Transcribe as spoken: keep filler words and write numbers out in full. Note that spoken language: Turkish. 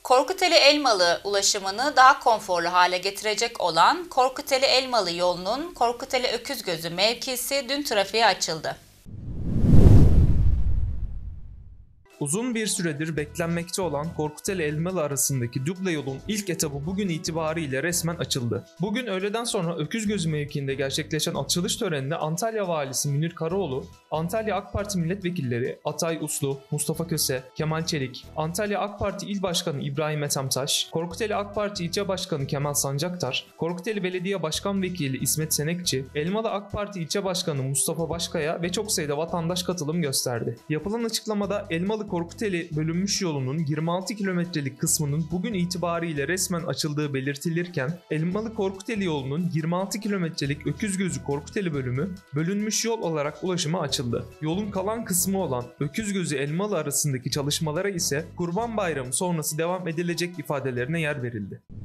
Korkuteli-Elmalı ulaşımını daha konforlu hale getirecek olan Korkuteli-Elmalı yolunun Korkuteli-Öküzgözü mevkisi dün trafiğe açıldı. Uzun bir süredir beklenmekte olan Korkuteli-Elmalı arasındaki duble yolun ilk etabı bugün itibariyle resmen açıldı. Bugün öğleden sonra Öküzgözü mevkiinde gerçekleşen açılış törenine Antalya Valisi Münir Karaoğlu, Antalya AK Parti milletvekilleri Atay Uslu, Mustafa Köse, Kemal Çelik, Antalya AK Parti İl Başkanı İbrahim Ethemtaş, Korkuteli AK Parti İlçe Başkanı Kemal Sancaktar, Korkuteli Belediye Başkan Vekili İsmet Senekçi, Elmalı AK Parti İlçe Başkanı Mustafa Başkaya ve çok sayıda vatandaş katılım gösterdi. Yapılan açıklamada Elmalı Korkuteli bölünmüş yolunun yirmi altı kilometrelik kısmının bugün itibariyle resmen açıldığı belirtilirken Elmalı Korkuteli yolunun yirmi altı kilometrelik Öküzgözü Korkuteli bölümü bölünmüş yol olarak ulaşıma açıldı. Yolun kalan kısmı olan Öküzgözü Elmalı arasındaki çalışmalara ise Kurban Bayramı sonrası devam edilecek ifadelerine yer verildi.